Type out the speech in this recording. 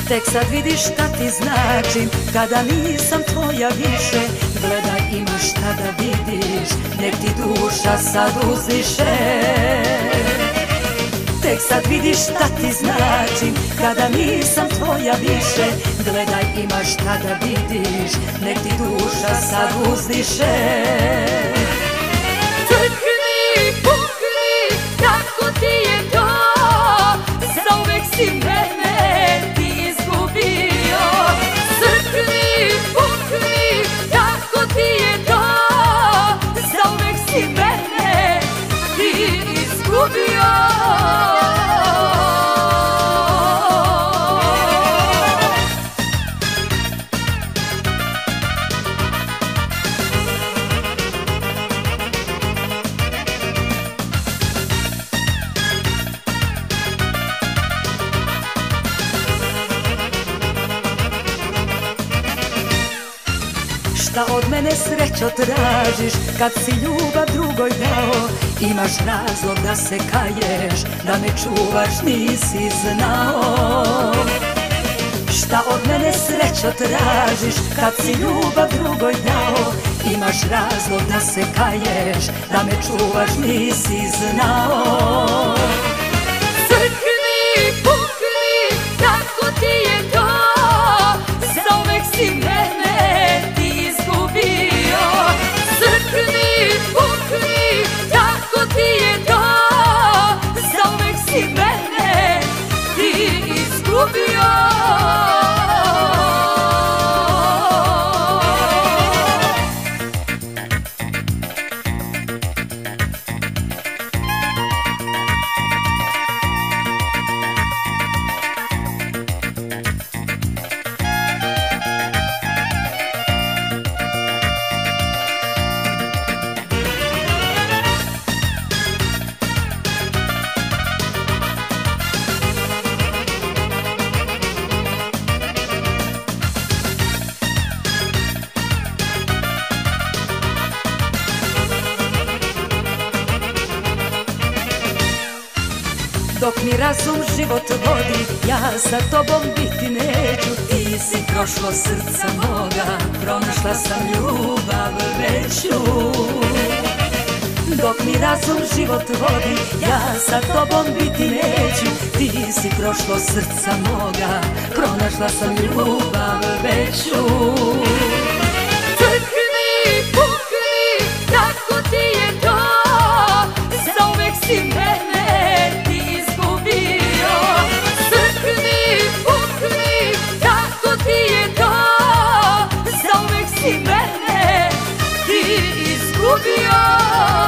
Tek sad vidiš šta ti značim, kada nisam tvoja više. Gledaj, imaš šta da vidiš, nek ti duša sad uzdiše. Tek sad vidiš šta ti značim, kada nisam tvoja više. Gledaj, imaš šta da vidiš, nek ti duša sad uzdiše. Crkni, pukni, kako ti je to, zauvek si mene ti izgubio. Crkni, pukni, kako ti je to, zauvek si mene ti izgubio. Šta od mene srećo tražiš, kad si ljubav drugoj dao? Imaš razlog da se kaješ, da me čuvaš nisi znao. Šta od mene srećo tražiš, kad si ljubav drugoj dao? Imaš razlog da se kaješ, da me čuvaš nisi znao. Crkni, pukni, kako ti je to, zauvek si mene ti izgubio. Crkni, pukni, kako ti je to, zauvek si mene ti izgubio. Dok mi razum život vodi, ja sa tobom biti neću. Ti si prošlo srca moga, pronašla sam ljubav veću. Dok mi razum život vodi, ja sa tobom biti neću. Ti si prošlo srca moga, pronašla sam ljubav veću. Crkni, pukni, kako ti je to, zauvek si mene ti izgubio. Crkni, pukni, kako ti je to, zauvek si mene ti izgubio.